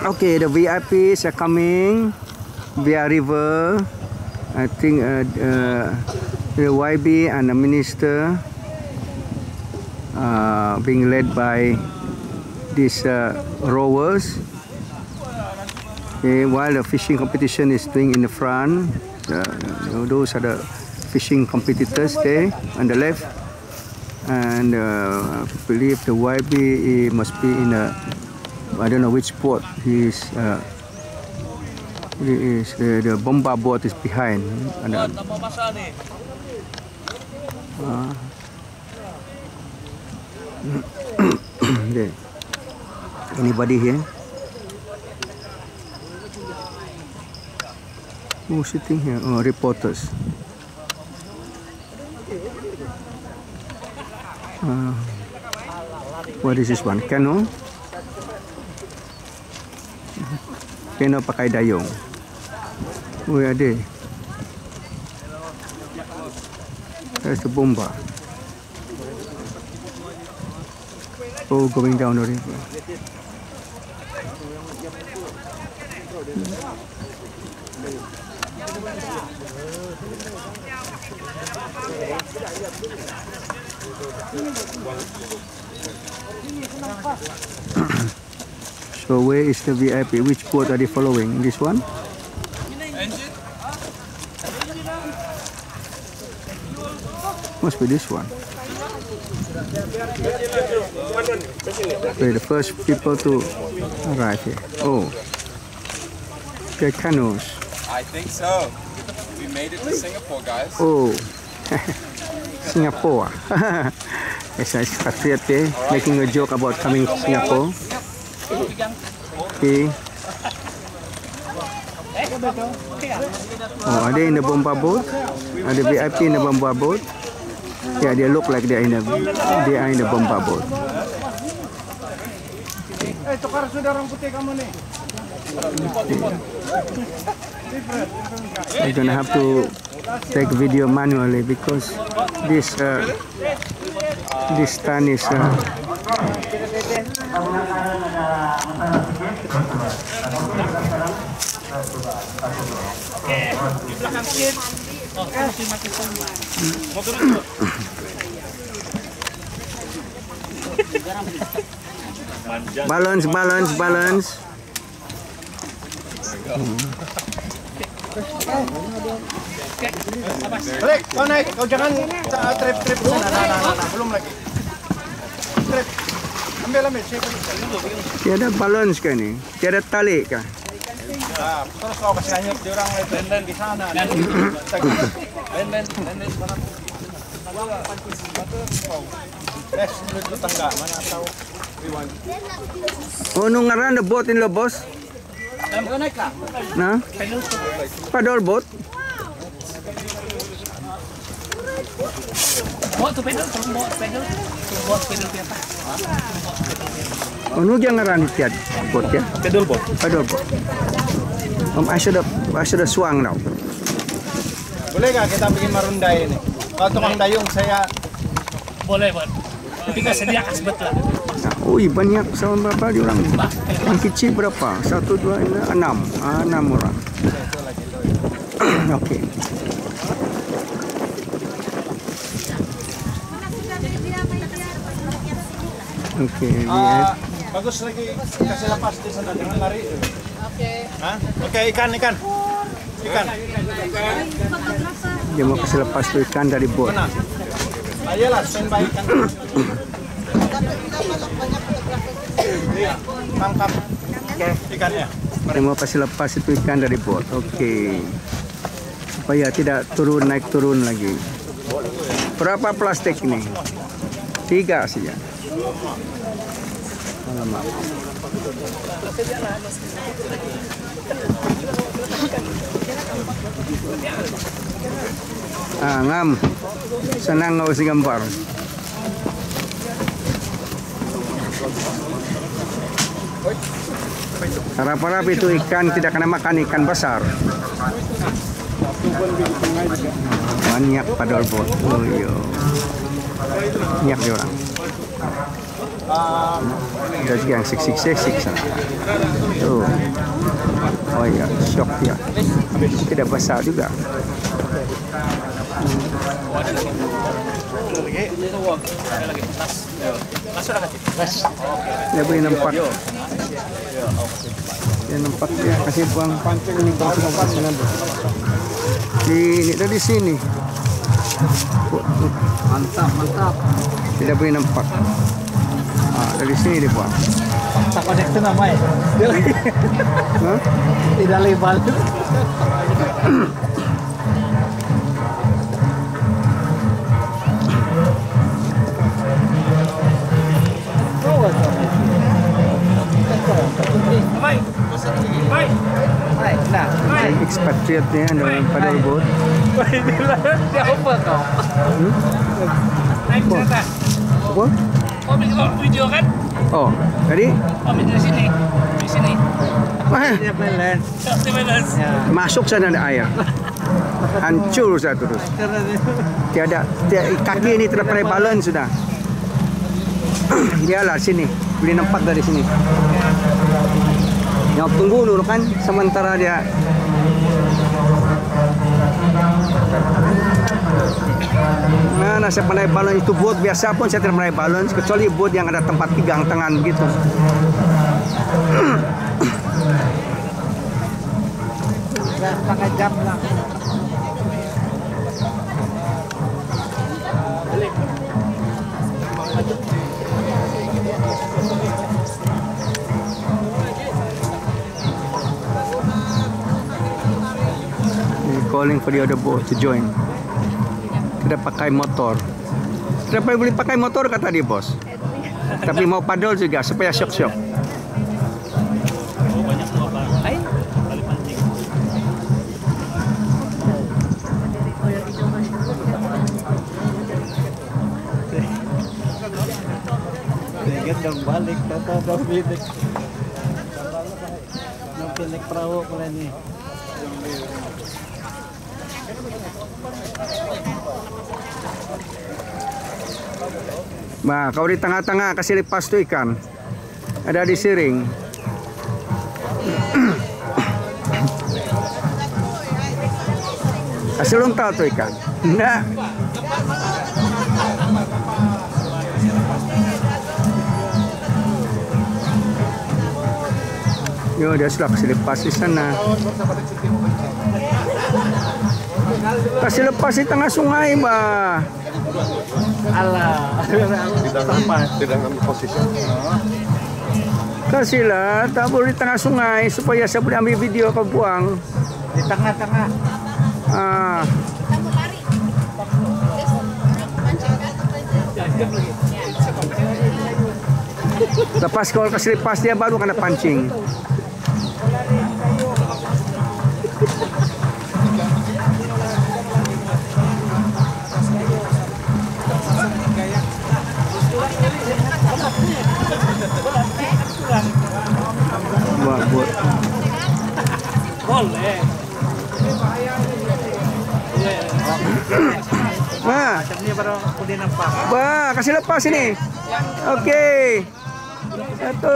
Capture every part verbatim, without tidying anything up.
Okay, the V I Ps are coming via river. I think uh, uh, the Y B and the minister uh, being led by these uh, rowers. Okay, while the fishing competition is doing in the front, uh, those are the fishing competitors there on the left, and uh, I believe the Y B must be in a, I don't know which boat he is. Uh, he is uh, the bomba boat is behind. And, uh, uh, there. Anybody here? Who's sitting here? Oh, reporters. Uh, what is this one? Canoe? Canoe pakai dayung. Where are they? There's the bomba. Oh, going down the river. So where is the V I P? Which boat are they following? This one? Must be this one. Okay, the first people to arrive here. Oh, the canoes. I think so. We made it to Singapore, guys. Oh, Singapore. Yes, I started there making a joke about coming to Singapore. Okay. Oh, are they in the bomba boat? Are the V I P in the bomba boat? Yeah, they look like they are in the they are in the bomba boat. Eh, tukar saudara putih kamu nih. I'm gonna have to take video manually because this uh, this stand is. Uh, Di belakang kiri. Oh, masih mati semua. Mau turun tuh. Balance, balance, balance. Balik, kau naik, kau jangan trip-trip sana. Nah, nah, nah, nah, belum lagi. Trip. Ambil, ambil. Tiada balance kan ni? Tiada tali kan? Nah, terus kau kasih hanyut di orang lain di sana. Len-len, len-len mana? Les, lu tangga mana tahu? Oh, nung ngaran the boat in lo boss? Kau naik kah? Nah, paddle boat. Bawa tuh pedal, turun bawa pedal, turun bawa pedal di atas. Oh, nung yang ngaran tiad boat ya? Pedal boat. Paddle boat. Um, I should have, I should have swung now. Boleh nggak kita bikin marundai ini? Kalau tukang dayung saya Boleh, Bang. Tapi nggak sedia kasbet lah. Ui, banyak sama berapa di orang? Yang kecil berapa? Satu, dua, enam. Ah, enam orang. Oke. Oke, lihat. Bagus lagi kasih lepas di sana dengan lari. Oke. Hah? Oke, ikan, ikan. Ikan. Dia mau kasih lepas tuh ikan dari bot. Mana? Ayolah, standby ikan. Iya, tangkap. Oke, ikannya. Dia mau kasih lepas itu ikan dari bot. Oke. Supaya tidak turun naik turun lagi. Berapa plastik ini? Tiga saja. Alamak. Ah, ngam. Senang ngau si gambar. Harap-harap itu ikan tidak kena makan ikan besar. Banyak paddle boat. Oh iya. Banyak dia orang. Ada juga yang sik-sik-sik sana. Tuh. Ya, tidak besar juga. Dia boleh nampak. Dia nampak dia kasih buang pancing ini kalau nampak dengan di ini dari sini. Mantap, mantap. Tidak boleh nampak. Ah, dari sini dia buang. Tak konektor nama ya? Hah? Tidak lebar. Expatriate ni ada paddle boat. Dia apa kau? Naik ke atas. Apa? Oh, bikin video kan? Oh, tadi? Oh, di sini. Di sini. Wah, Dia balance. Di balance. Ya. masuk sana ada air. Hancur sudah terus. Tiada, tiada kaki ini tidak pernah balance sudah. Dialah sini, boleh nampak dari sini. Yang tunggu dulu kan, sementara dia. Mana saya pandai balance itu boat biasa pun saya tidak pandai balance kecuali boat yang ada tempat pegang tangan begitu. Setengah jam lah. Calling for the other boat to join. Tidak pakai motor. Tidak boleh pakai motor kata dia bos. Tapi mau paddle juga supaya syok-syok. Ingat dong balik, tata dong bilik. Nanti naik perahu pula ni. Nah, kau di tengah-tengah kasih lepas tu ikan. Ada di siring. Kasih lontar tu ikan. Enggak. Yo, dia sudah kasih lepas di sana. Kasih lepas di tengah sungai, bah. Alah, Tidak ngambil, tidak ngambil posisi. Kasihlah, tak boleh di tengah sungai supaya saya boleh ambil video kau buang. di tengah-tengah. Ah. Lepas kau kasih lepas dia baru kena pancing. Buat buat. Boleh. Nah, Ini baru kulit nampak. bah, kasih lepas ini. Okey. Satu.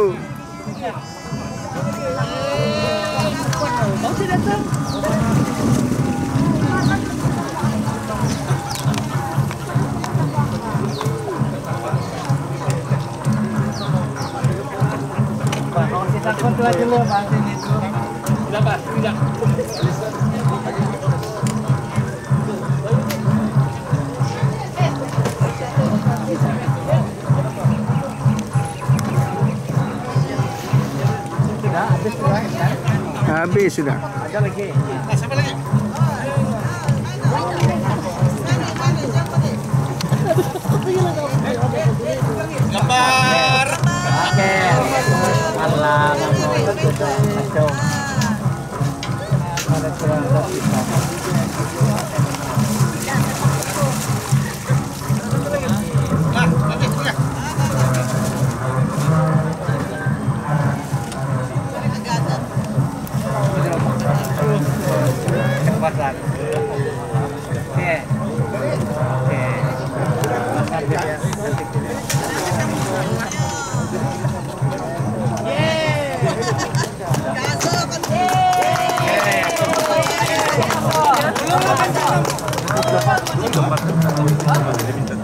Kalau kita kontrol dulu pasti itu. Tidak, Pak. Tidak. Sudah habis sudah kan? Habis sudah. Ada lagi. Siapa lagi? Gambar. Oke. Alah, kacau. Ada kurang kita. Nah, lagi, lagi. Kecepatan. Oke. Oke. Masak dia. Dia minta